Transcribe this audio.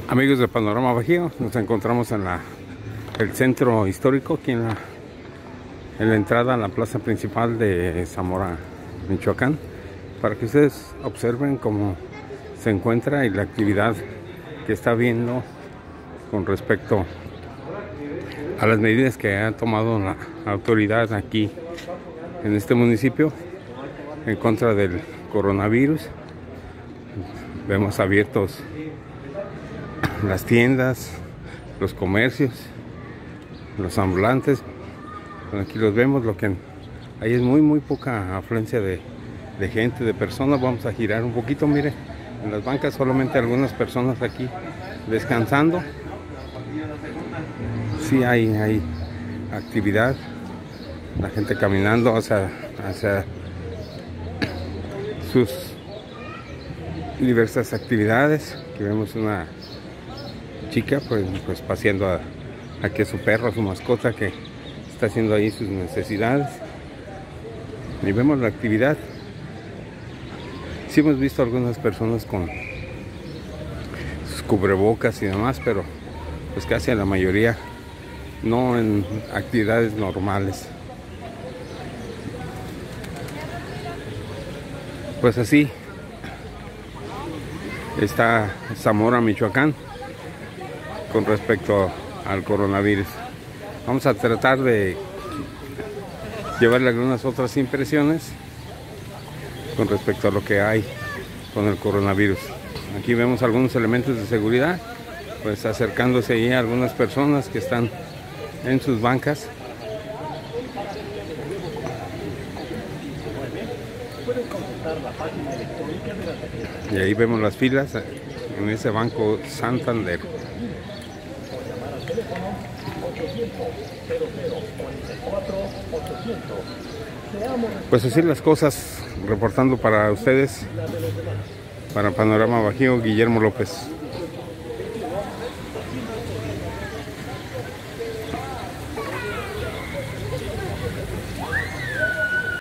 Amigos de Panorama Bajío, nos encontramos en el centro histórico, aquí en la entrada a la plaza principal de Zamora, Michoacán, para que ustedes observen cómo se encuentra y la actividad que está habiendo con respecto a las medidas que ha tomado la autoridad aquí en este municipio en contra del coronavirus. Vemos abiertos las tiendas, los comercios, los ambulantes. Aquí los vemos. Lo que hay es muy poca afluencia de gente, de personas. Vamos a girar un poquito. Mire, en las bancas solamente algunas personas aquí descansando. Sí hay actividad, la gente caminando hacia sus diversas actividades. Aquí vemos una chica pues paseando aquí a su perro, a su mascota, que está haciendo ahí sus necesidades. Y vemos la actividad. Sí hemos visto algunas personas con sus cubrebocas y demás, pero pues casi la mayoría no en actividades normales. Pues así está Zamora, Michoacán, con respecto al coronavirus. Vamos a tratar de llevarle algunas otras impresiones con respecto a lo que hay con el coronavirus. Aquí vemos algunos elementos de seguridad, pues acercándose ahí a algunas personas que están en sus bancas. Y ahí vemos las filas en ese Banco Santander. Pues así las cosas, reportando para ustedes, para Panorama Bajío, Guillermo López.